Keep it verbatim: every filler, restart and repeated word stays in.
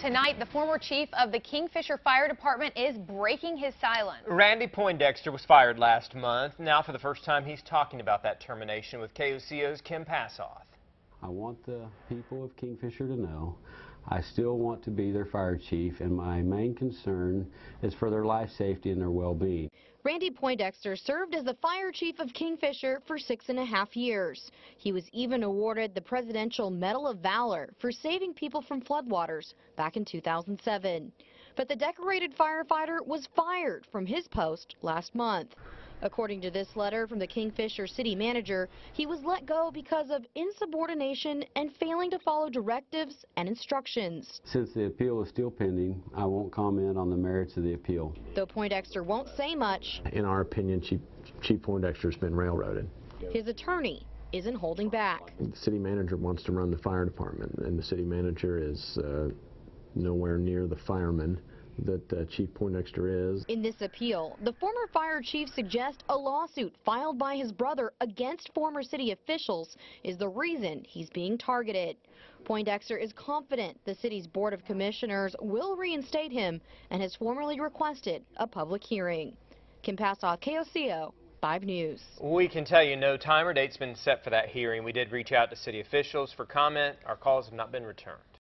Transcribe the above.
Tonight, the former chief of the Kingfisher Fire Department is breaking his silence. Randy Poindexter was fired last month. Now, for the first time, he's talking about that termination with K O C O's Kim Passoff. I want the people of Kingfisher to know I still want to be their fire chief, and my main concern is for their life safety and their well-being. Randy Poindexter served as the fire chief of Kingfisher for six and a half years. He was even awarded the Presidential Medal of Valor for saving people from floodwaters back in two thousand seven. But the decorated firefighter was fired from his post last month. According to this letter from the Kingfisher city manager, he was let go because of insubordination and failing to follow directives and instructions. Since the appeal is still pending, I won't comment on the merits of the appeal. Though Poindexter won't say much, in our opinion, Chief, Chief Poindexter has been railroaded. His attorney isn't holding back. The city manager wants to run the fire department, and the city manager is uh, nowhere near the fireman that uh, Chief Poindexter is. In this appeal, the former fire chief suggests a lawsuit filed by his brother against former city officials is the reason he's being targeted. Poindexter is confident the city's Board of Commissioners will reinstate him and has formally requested a public hearing. Kim Passoff, K O C O, five News. We can tell you no time or date's been set for that hearing. We did reach out to city officials for comment. Our calls have not been returned.